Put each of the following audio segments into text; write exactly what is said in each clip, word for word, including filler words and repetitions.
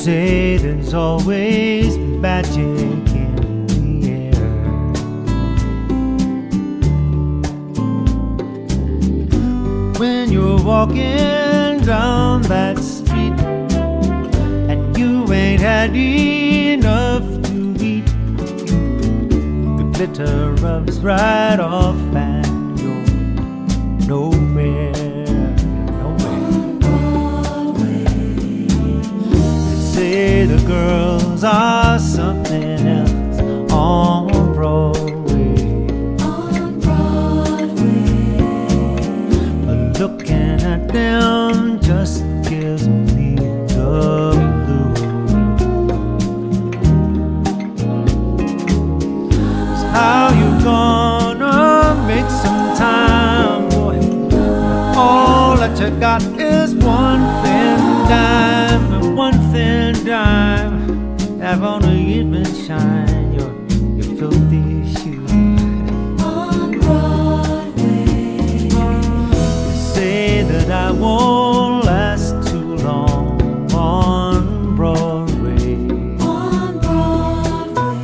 say there's always magic in the air. When you're walking down that street and you ain't had enough to eat, the glitter rubs right off and you're nowhere. Say the girls are something else on Broadway. On Broadway. But looking at them just gives me the blues. So how you gonna make some time, boy? All that you got is one thin dime. One thin dime, that won't even shine your, your filthy shoes. On Broadway. They say that I won't last too long on Broadway. On Broadway.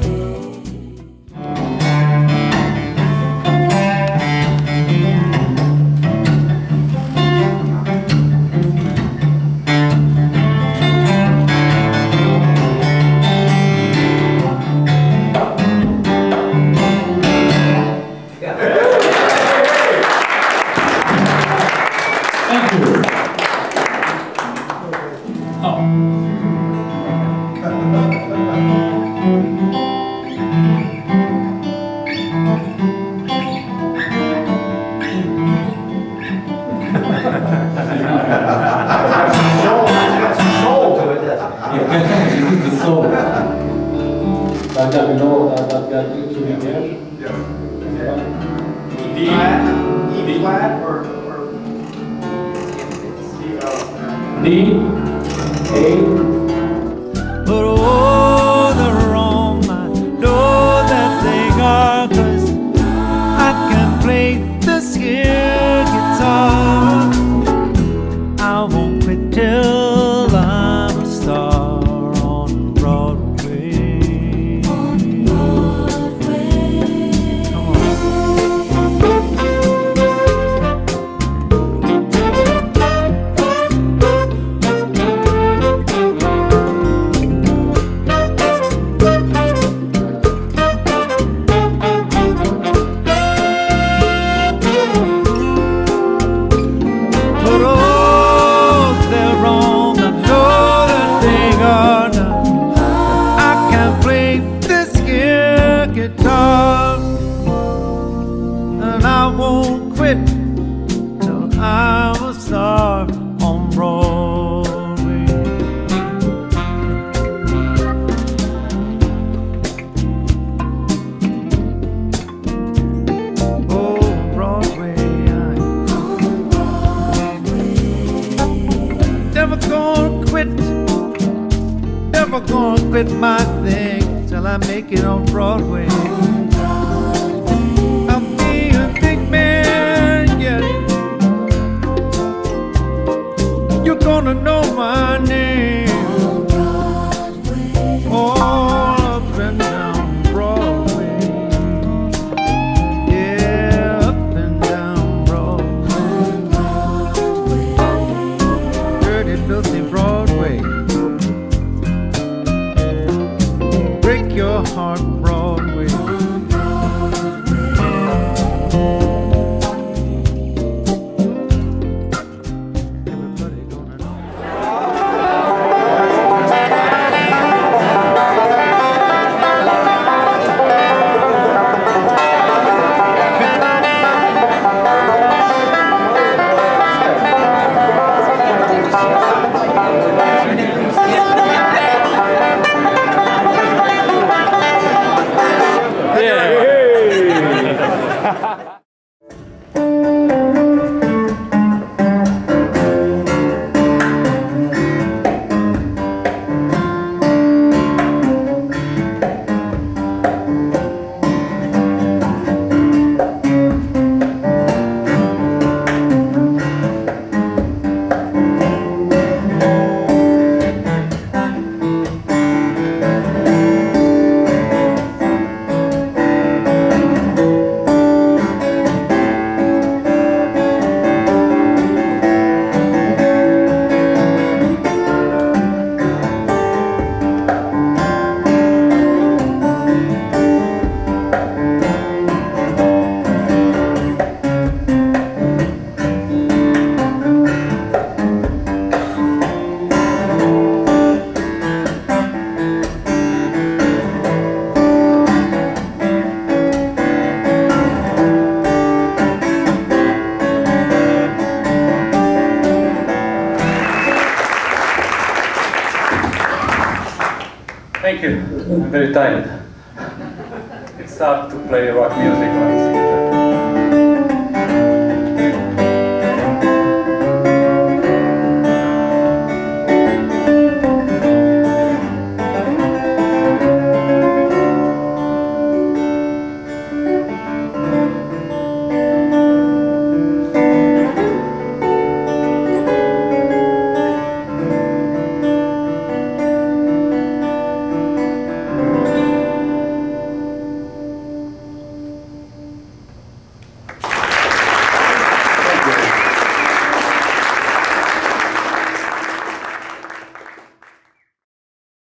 I've got to know that I've got to be there. E flat, E flat, or, or D, D, A. But oh, they're wrong, I know that they are, 'cause I can play this here guitar. I won't quit till I'm a star on Broadway. On Broadway. Come on. But oh, they're wrong, I know that they are now. I can play this here guitar, and I won't quit till I'm a star on Broadway. Oh, Broadway, On Broadway. never gonna quit, never gonna quit my thing till I make it on Broadway. On Broadway. I'll be a big man, yeah. You're gonna know my name On Broadway. all up and down Broadway. Yeah, up and down Broadway. On Broadway. Dirty, filthy Broadway. Break your heart, Broadway. On Broadway. Everybody gonna know. Thank you. I'm very tired. It's hard to play rock music like this.